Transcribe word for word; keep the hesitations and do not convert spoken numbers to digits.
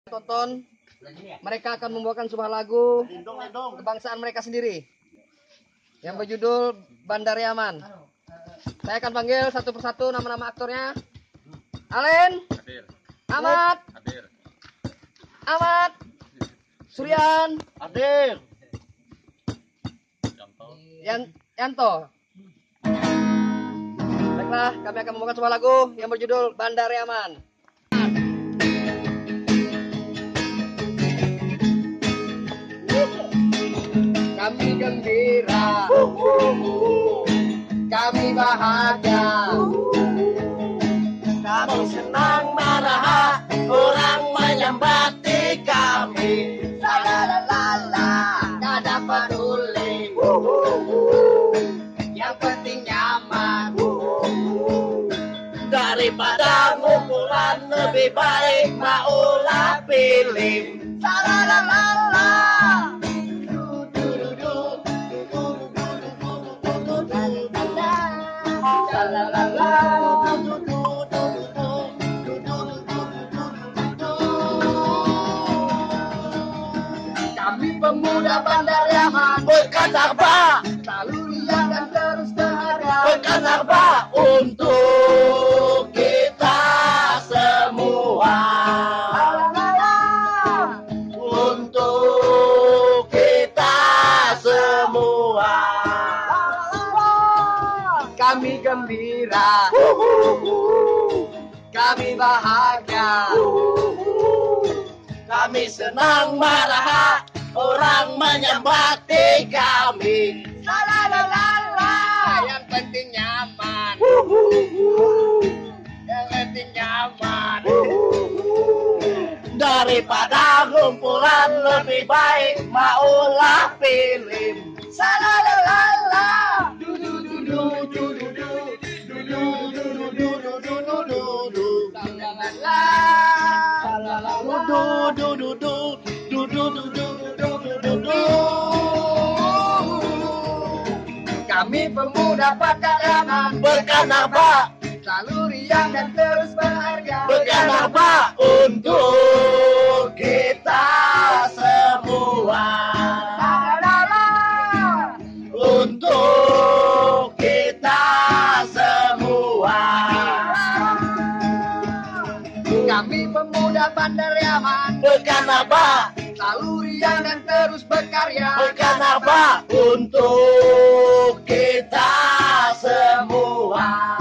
Tonton, mereka akan membawakan sebuah lagu kebangsaan mereka sendiri yang berjudul Bandar Yaman. Saya akan panggil satu persatu nama-nama aktornya. Alen, hadir. Ahmad, hadir. Ahmad, Suryan, hadir. Yan Yanto. Baiklah, kami akan membawakan sebuah lagu yang berjudul Bandar Yaman. Kami gembira, kami bahagia, kami senang marah, orang menyambati kami. Lalalala, gak ada peduli, yang penting nyaman. Daripada ngumpulan lebih baik maulah pilih. Lalalala. Kami pemuda Bandar Yaman Berkata apa? selalu riang dan terus berharga. Berkata apa? Untuk kita semua. Untuk kita semua. Kami gembira, kami bahagia, kami senang marah, orang menyambati kami. lalalala, yang penting nyaman, yang penting nyaman. Daripada kumpulan lebih baik maulah pilih. Salalalala, kami pemuda Bandar Yaman Berkata apa? selalu riang dan terus berharga. Berkata apa? Untuk kita semua. Lalalala, Untuk kita semua. kami pemuda Bandar Yaman Berkata apa? selalu riang dan terus berkarya. Berkata apa? Untuk kita semua.